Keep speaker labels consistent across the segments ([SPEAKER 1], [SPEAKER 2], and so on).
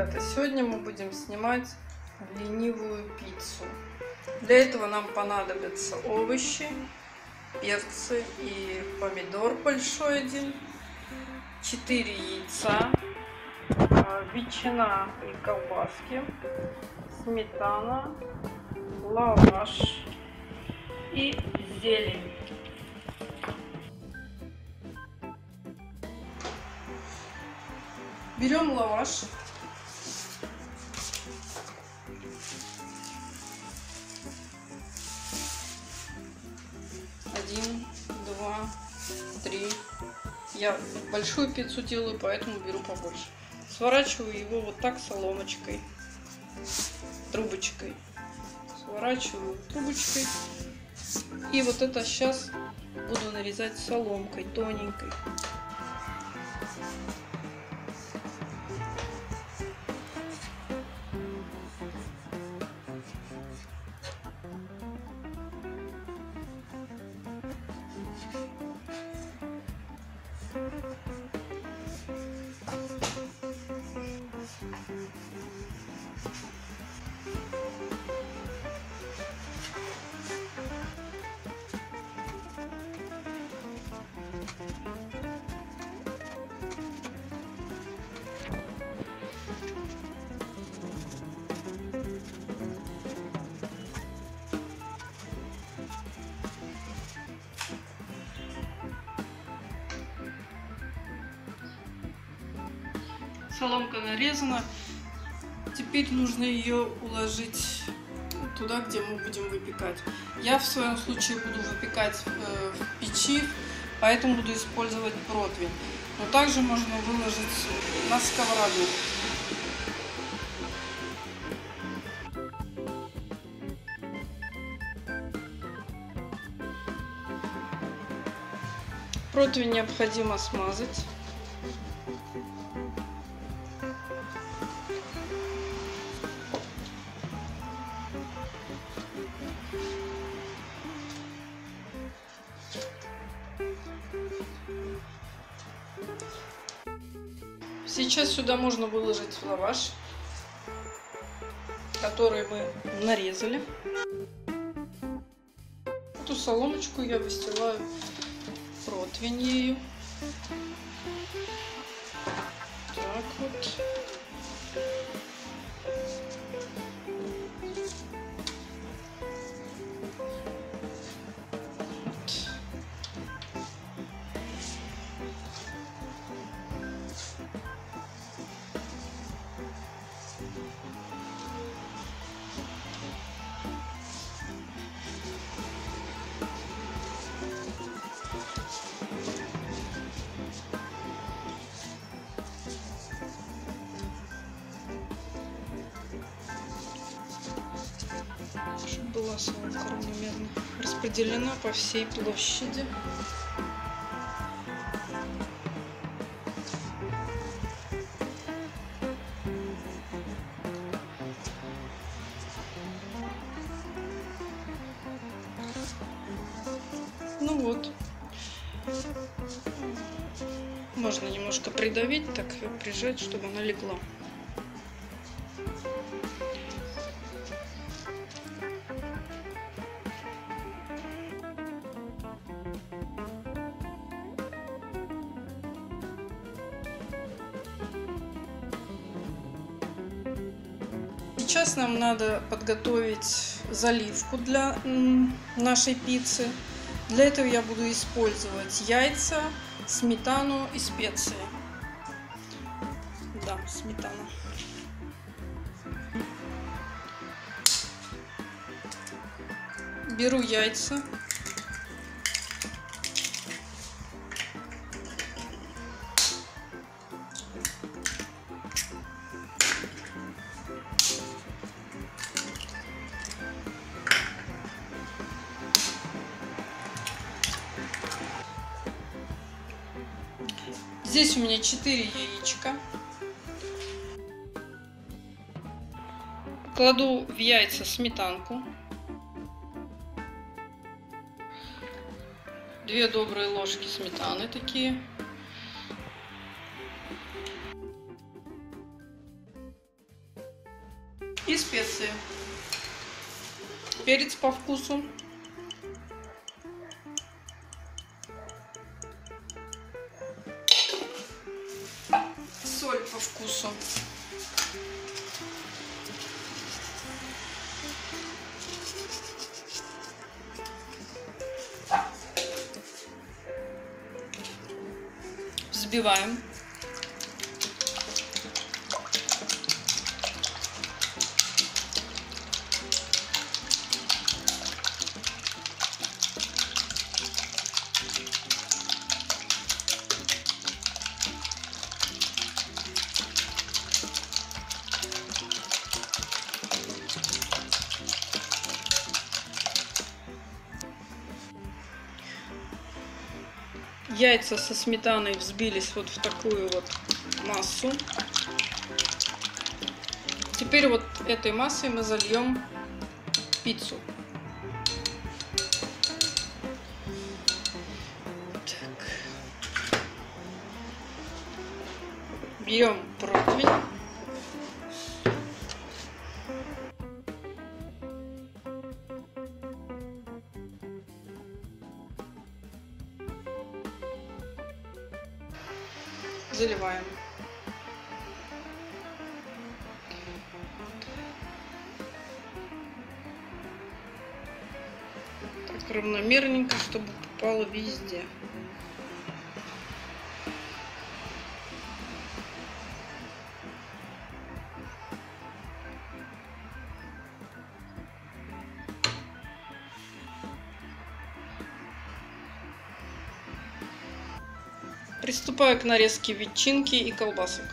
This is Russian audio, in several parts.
[SPEAKER 1] ребята, сегодня мы будем снимать ленивую пиццу. Для этого нам понадобятся овощи, перцы и помидор большой один, 4 яйца, ветчина и колбаски, сметана, лаваш и зелень. Берем лаваш. Один, два, три. Я большую пиццу делаю, поэтому беру побольше. Сворачиваю его вот так соломочкой, трубочкой. Сворачиваю трубочкой. И вот это сейчас буду нарезать соломкой тоненькой. Соломка нарезана. Теперь нужно ее уложить туда, где мы будем выпекать. Я в своем случае буду выпекать в печи, поэтому буду использовать противень. Но также можно выложить на сковороду. Противень необходимо смазать. Сейчас сюда можно выложить лаваш, который мы нарезали. Эту соломочку я выстилаю противень ею. Так вот. Чтобы была соломка равномерно распределена по всей площади. Ну вот. Можно немножко придавить, так ее прижать, чтобы она легла. Сейчас нам надо подготовить заливку для нашей пиццы. Для этого я буду использовать яйца, сметану и специи. Да, сметана. Беру яйца. Здесь у меня 4 яичка. Кладу в яйца сметанку. 2 добрые ложки сметаны такие. специи. Перец по вкусу. Соль по вкусу. Взбиваем. Яйца со сметаной взбились вот в такую вот массу. Теперь вот этой массой мы зальем пиццу. Так. Берем противень. Заливаем. Так равномерненько, чтобы попало везде. Приступаю к нарезке ветчинки и колбасок.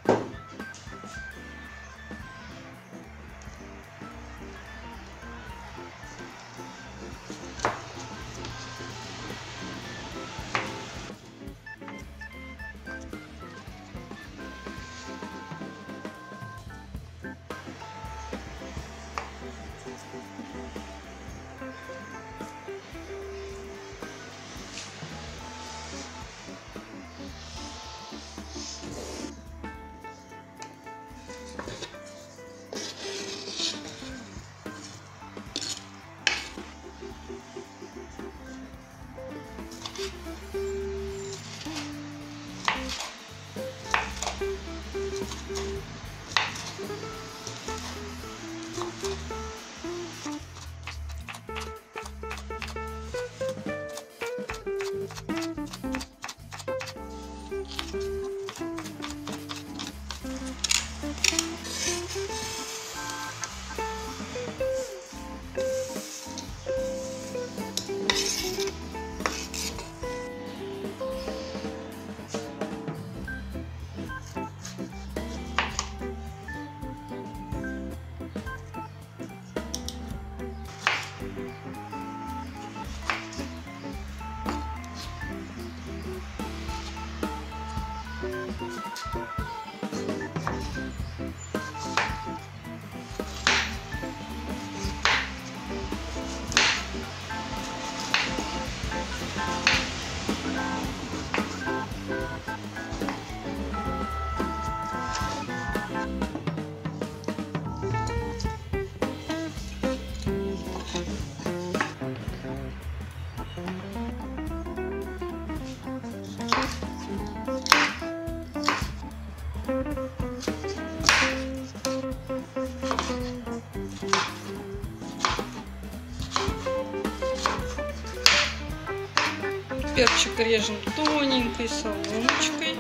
[SPEAKER 1] Перчик режем тоненькой соломочкой.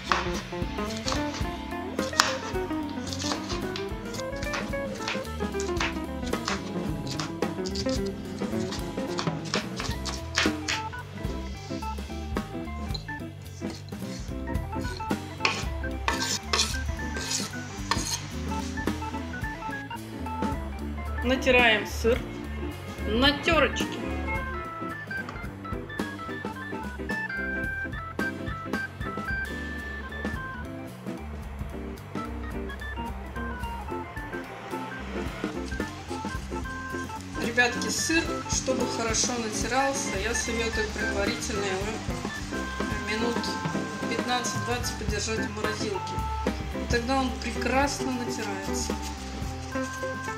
[SPEAKER 1] Натираем сыр на терочке. Ребятки, сыр, чтобы хорошо натирался, я советую предварительно его минут 15-20 подержать в морозилке. Тогда он прекрасно натирается.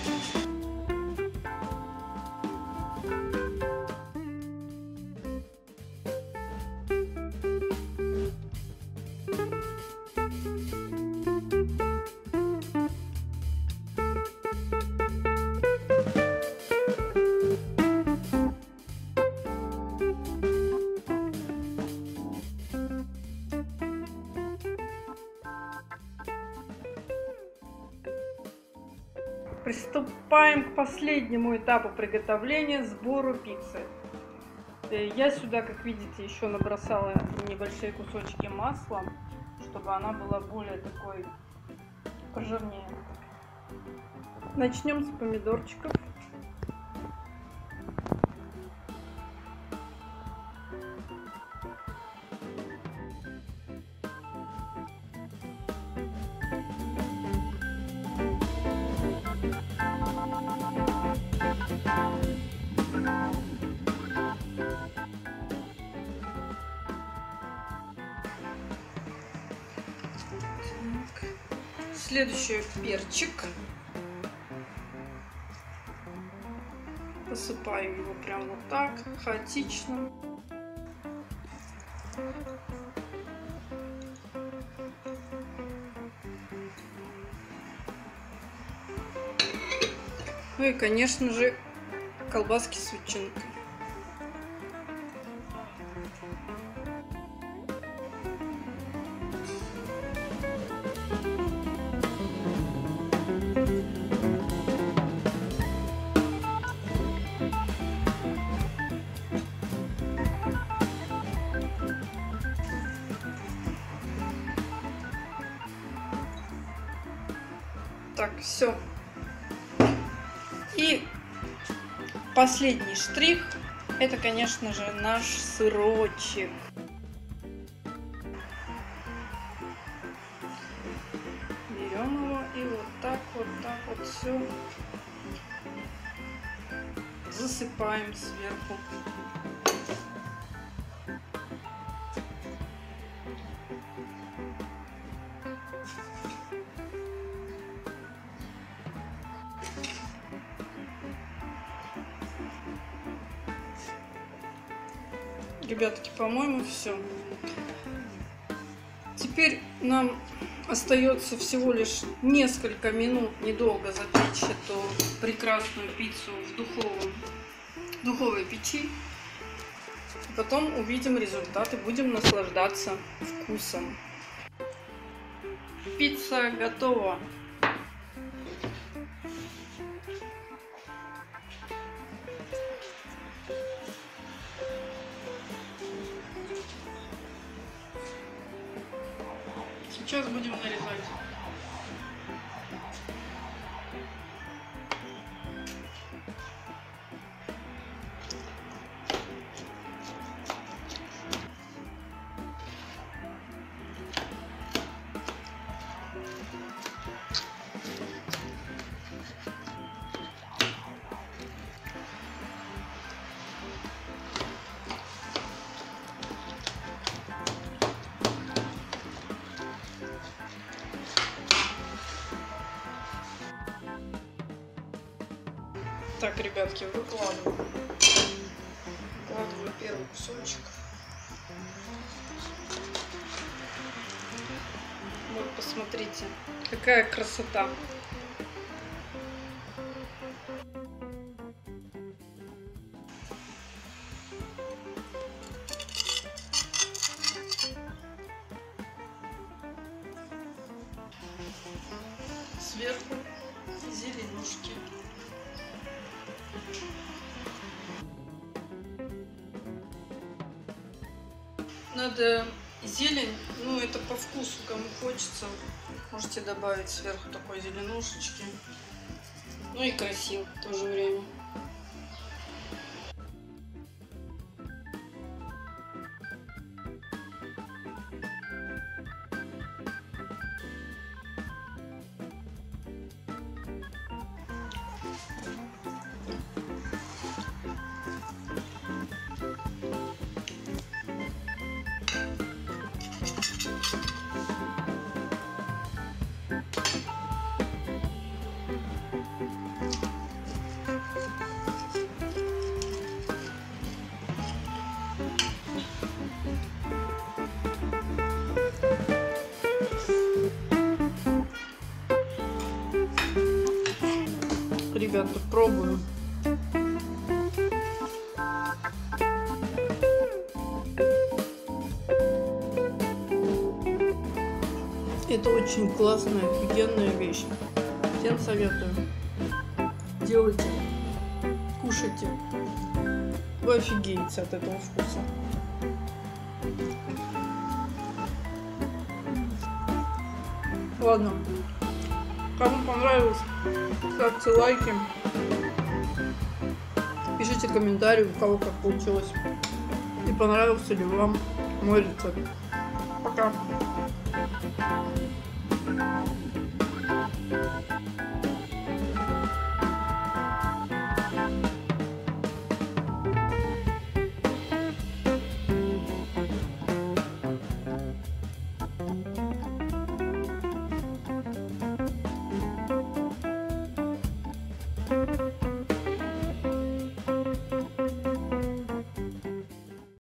[SPEAKER 1] Приступаем к последнему этапу приготовления, сбору пиццы. Я сюда, как видите, еще набросала небольшие кусочки масла, чтобы она была более такой пожирнее. Начнем с помидорчиков. Следующий перчик. Посыпаем его прям вот так, хаотично. Ну и, конечно же, колбаски с ветчинкой. Так, все. И последний штрих — это, конечно же, наш сырочек. Берем его и вот так вот все засыпаем сверху. Ребятки, по-моему, все. Теперь нам остается всего лишь несколько минут недолго запечь эту прекрасную пиццу в духовой печи. Потом увидим результат и будем наслаждаться вкусом. Пицца готова. Сейчас будем нарезать. Так, ребятки, выкладываю первый кусочек. Вот, посмотрите, какая красота. Сверху зеленушки. Надо зелень, ну это по вкусу, кому хочется, можете добавить сверху такой зеленушечки. Ну и красиво в то же время. ребята, пробую. Это очень классная, офигенная вещь. Всем советую. Делайте, кушайте. Вы офигеете от этого вкуса. Ладно. Кому понравилось, ставьте лайки. Пишите комментарии, у кого как получилось. И понравился ли вам мой рецепт. Пока.